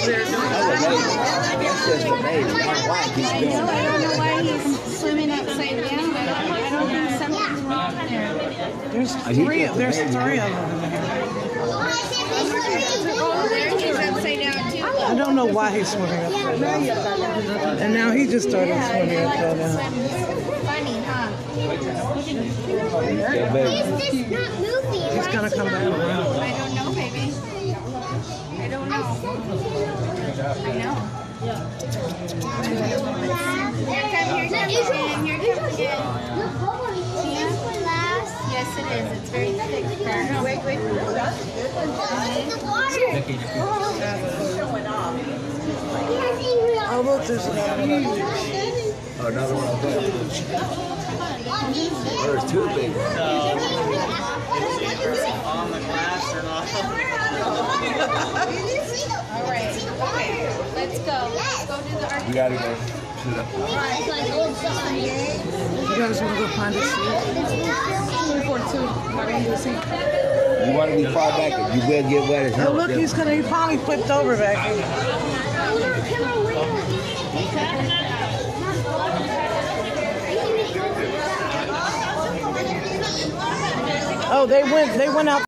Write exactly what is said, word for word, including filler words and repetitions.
there doing That's just a baby. I don't know why he's I doing know, I that. don't know why he's swimming upside down. I don't, I don't think something's wrong there. There's Are you three. just a There's baby? three of them in there. Oh, there he's upside down too. I don't know why he's swimming upside down. And now he just started swimming upside down. Funny, huh? Yeah, baby. He's gonna come back around. I don't know, baby. I don't know. I know. Here comes, here comes again, here comes again. Yes, it is. It's very thick. Wait, wait. Oh, look, there's another one. Oh, another one up there. There's two big ones. On the glass or not? All right. Okay. Let's go. Let's go to the arcade. We gotta go. You guys want to go find a seat? You want to be far back, if you will get wet as hell. Oh, look, he's gonna. He finally flipped over back here. Oh, they went. They went out.